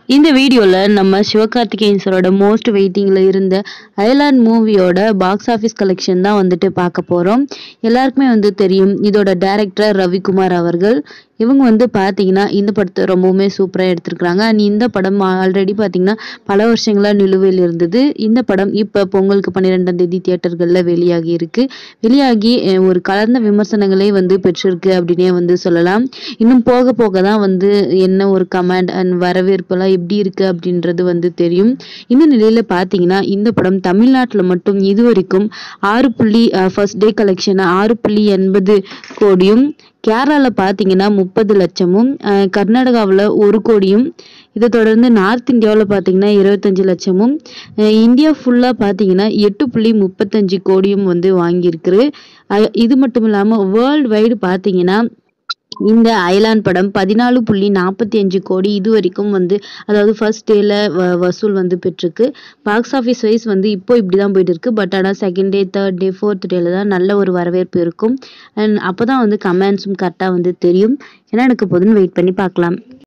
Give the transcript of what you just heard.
இந்த வீடியோல நம்ம சிவகார்த்திகேயன் சாரோட மோஸ்ட் வெயிட்டிங்ல இருந்த அயலான் மூவியோட பாக்ஸ் ஆஃபீஸ் கலெக்ஷன் தான் வந்துட்டு பார்க்க போறோம். எல்லாருக்குமே வந்து தெரியும் இதோட டைரக்டர் ரவிக்குமார் அவர்கள். இவங்க வந்து பார்த்தீங்கன்னா இந்த படத்தை ரொம்பவுமே சூப்பராக எடுத்திருக்கிறாங்க. அண்ட் இந்த படம் ஆல்ரெடி பார்த்தீங்கன்னா பல வருஷங்களா நிலுவையில் இருந்தது. இந்த படம் இப்போ பொங்கலுக்கு 12ஆம் தேதி தியேட்டர்களில் வெளியாகி இருக்கு. வெளியாகி ஒரு கலர்ந்த விமர்சனங்களே வந்து பெற்றிருக்கு அப்படின்னே வந்து சொல்லலாம். இன்னும் போக போக தான் வந்து என்ன ஒரு கமெண்ட் அண்ட் வரவேற்பெல்லாம் எப்படி இருக்கு அப்படின்றது வந்து தெரியும். இந்த நிலையில பார்த்தீங்கன்னா இந்த படம் தமிழ்நாட்டில் மட்டும் இதுவரைக்கும் 6 ஃபர்ஸ்ட் டே கலெக்ஷன் 6.80 கோடியும், கேரளால பார்த்தீங்கன்னா 30 லட்சமும், கர்நாடகாவில் 1 கோடியும், இதை தொடர்ந்து நார்த் இந்தியாவில் பார்த்தீங்கன்னா 25 லட்சமும், இந்தியா ஃபுல்லாக பார்த்தீங்கன்னா 8.35 கோடியும் வந்து வாங்கியிருக்கு. இது மட்டும் இல்லாமல் வேர்ல்டு வைடு பார்த்தீங்கன்னா இந்த அயலான் படம் 14.45 கோடி இது வரைக்கும் வந்து, அதாவது ஃபர்ஸ்ட் டேல வசூல் வந்து பெற்றிருக்கு. பாக்ஸ் ஆஃபீஸ் வைஸ் வந்து இப்போ இப்படிதான் போயிட்டு இருக்கு. பட் ஆனால் second day, third day, fourth டேல தான் நல்ல ஒரு வரவேற்பு இருக்கும். அண்ட் அப்போதான் வந்து கமெண்ட்ஸும் கரெக்டாக வந்து தெரியும். என்ன நடக்க போகுதுன்னு வெயிட் பண்ணி பார்க்கலாம்.